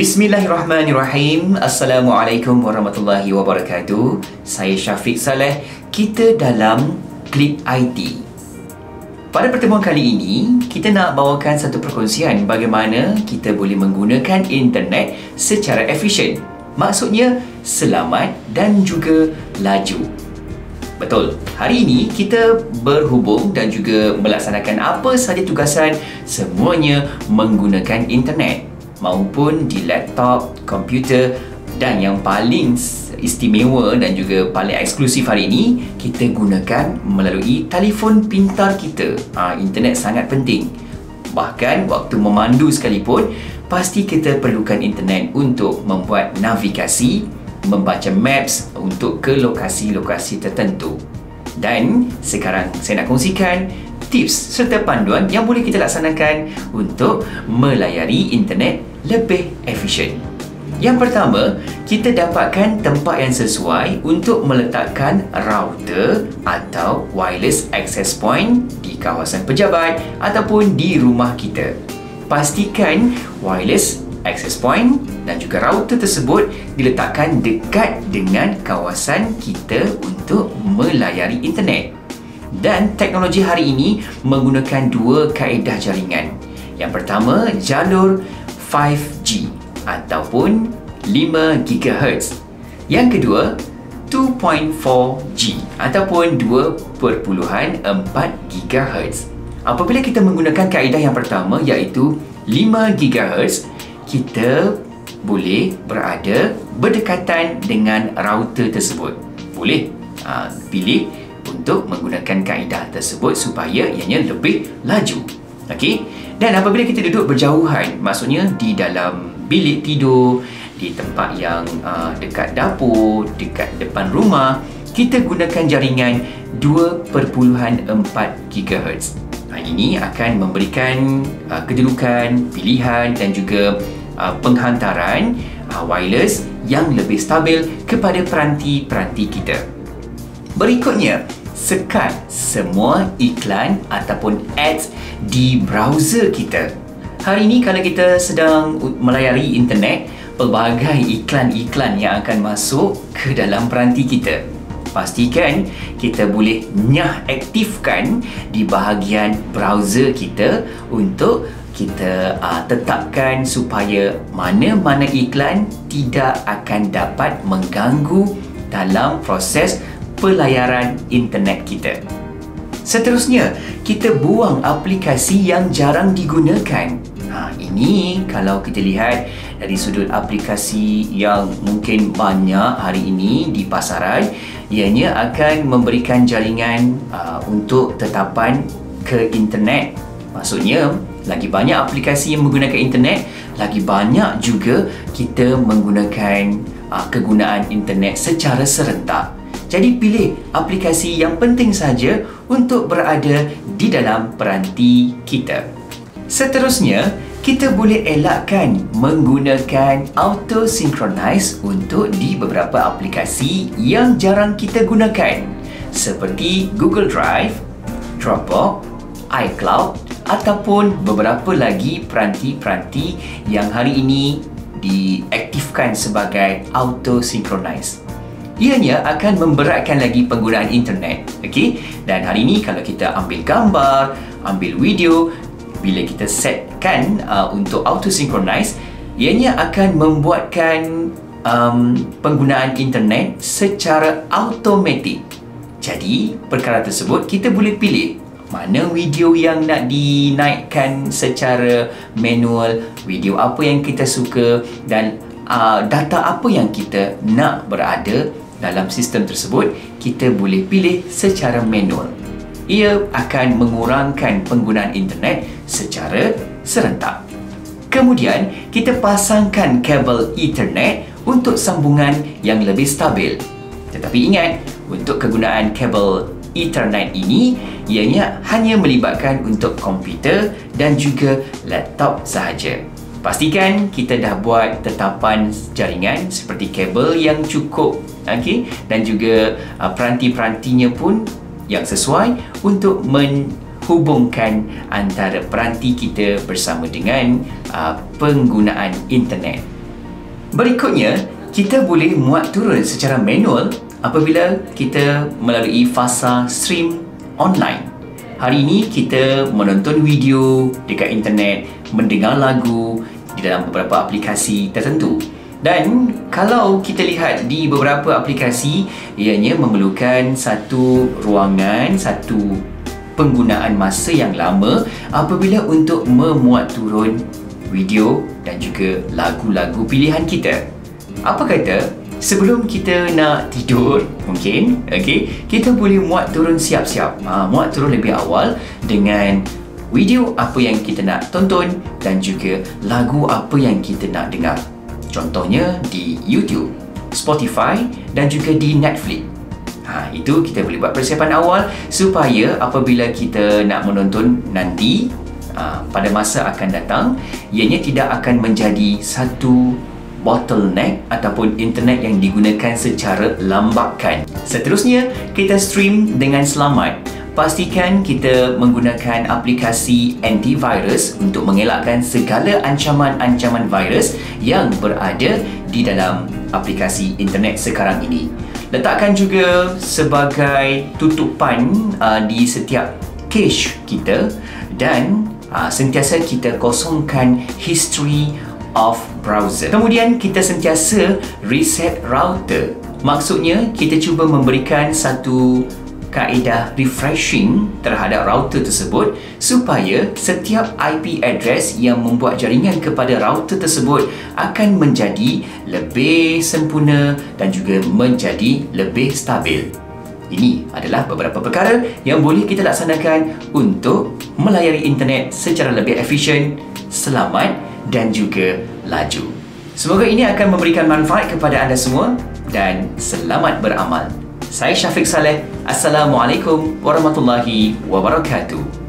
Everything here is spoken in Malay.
Bismillahirrahmanirrahim. Assalamualaikum warahmatullahi wabarakatuh. Saya Syafiq Saleh. Kita dalam Klik IT. Pada pertemuan kali ini, kita nak bawakan satu perkongsian bagaimana kita boleh menggunakan internet secara efisien. Maksudnya selamat dan juga laju. Betul. Hari ini kita berhubung dan juga melaksanakan apa sahaja tugasan semuanya menggunakan internet, maupun di laptop, komputer, dan yang paling istimewa dan juga paling eksklusif hari ini, kita gunakan melalui telefon pintar kita. Internet sangat penting. Bahkan waktu memandu sekalipun, pasti kita perlukan internet untuk membuat navigasi, membaca maps untuk ke lokasi-lokasi tertentu. Dan sekarang saya nak kongsikan tips serta panduan yang boleh kita laksanakan untuk melayari internet lebih efisien. Yang pertama, kita dapatkan tempat yang sesuai untuk meletakkan router atau wireless access point di kawasan pejabat ataupun di rumah kita. Pastikan wireless access point dan juga router tersebut diletakkan dekat dengan kawasan kita untuk melayari internet. Dan teknologi hari ini menggunakan dua kaedah jaringan. Yang pertama, jalur 5G ataupun 5 GHz. Yang kedua, 2.4G ataupun 2.4 GHz. Apabila kita menggunakan kaedah yang pertama iaitu 5 GHz, kita boleh berada berdekatan dengan router tersebut. Boleh pilih untuk menggunakan kaedah tersebut supaya ianya lebih laju. Okey? Dan apabila kita duduk berjauhan, maksudnya di dalam bilik tidur, di tempat yang dekat dapur, dekat depan rumah, kita gunakan jaringan 2.4 GHz. Ini akan memberikan kedudukan, pilihan dan juga penghantaran wireless yang lebih stabil kepada peranti-peranti kita. Berikutnya, sekat semua iklan ataupun ads di browser kita. Hari ini kalau kita sedang melayari internet, pelbagai iklan-iklan yang akan masuk ke dalam peranti kita. Pastikan kita boleh aktifkan di bahagian browser kita untuk kita tetapkan supaya mana-mana iklan tidak akan dapat mengganggu dalam proses pelayaran internet kita. Seterusnya, kita buang aplikasi yang jarang digunakan. Ini kalau kita lihat dari sudut aplikasi yang mungkin banyak hari ini di pasaran, ianya akan memberikan jaringan untuk tetapan ke internet. Maksudnya, lagi banyak aplikasi yang menggunakan internet, lagi banyak juga kita menggunakan kegunaan internet secara serentak. Jadi pilih aplikasi yang penting saja untuk berada di dalam peranti kita. Seterusnya, kita boleh elakkan menggunakan auto synchronize untuk di beberapa aplikasi yang jarang kita gunakan, seperti Google Drive, Dropbox, iCloud ataupun beberapa lagi peranti-peranti yang hari ini diaktifkan sebagai auto synchronize. Ianya akan memberatkan lagi penggunaan internet. Okey? Dan hari ini kalau kita ambil gambar, ambil video, bila kita setkan untuk auto synchronize, ianya akan membuatkan penggunaan internet secara automatik. Jadi, perkara tersebut kita boleh pilih mana video yang nak dinaikkan secara manual, video apa yang kita suka dan data apa yang kita nak berada dalam sistem tersebut, kita boleh pilih secara manual. Ia akan mengurangkan penggunaan internet secara serentak. Kemudian, kita pasangkan kabel Ethernet untuk sambungan yang lebih stabil. Tetapi ingat, untuk kegunaan kabel Ethernet ini, ianya hanya melibatkan untuk komputer dan juga laptop sahaja. Pastikan kita dah buat tetapan jaringan seperti kabel yang cukup, dan juga peranti-perantinya pun yang sesuai untuk menghubungkan antara peranti kita bersama dengan penggunaan internet. Berikutnya, kita boleh muat turun secara manual apabila kita melalui fasa stream online. Hari ini kita menonton video dekat internet, mendengar lagu di dalam beberapa aplikasi tertentu. Dan kalau kita lihat di beberapa aplikasi, ianya memerlukan satu ruangan, satu penggunaan masa yang lama apabila untuk memuat turun video dan juga lagu-lagu pilihan kita. Apa kata sebelum kita nak tidur mungkin, kita boleh muat turun siap-siap. Muat turun lebih awal dengan video apa yang kita nak tonton dan juga lagu apa yang kita nak dengar. Contohnya di YouTube, Spotify dan juga di Netflix. Itu kita boleh buat persiapan awal supaya apabila kita nak menonton nanti pada masa akan datang, ianya tidak akan menjadi satu bottleneck ataupun internet yang digunakan secara lambakan. Seterusnya, kita stream dengan selamat. Pastikan kita menggunakan aplikasi antivirus untuk mengelakkan segala ancaman-ancaman virus yang berada di dalam aplikasi internet sekarang ini. Letakkan juga sebagai tutupan di setiap cache kita dan sentiasa kita kosongkan history of browser. Kemudian kita sentiasa reset router. Maksudnya kita cuba memberikan satu kaedah refreshing terhadap router tersebut supaya setiap IP address yang membuat jaringan kepada router tersebut akan menjadi lebih sempurna dan juga menjadi lebih stabil. Ini adalah beberapa perkara yang boleh kita laksanakan untuk melayari internet secara lebih efisien, selamat dan juga laju. Semoga ini akan memberikan manfaat kepada anda semua dan selamat beramal. Saya Syafiq Saleh. Assalamualaikum warahmatullahi wabarakatuh.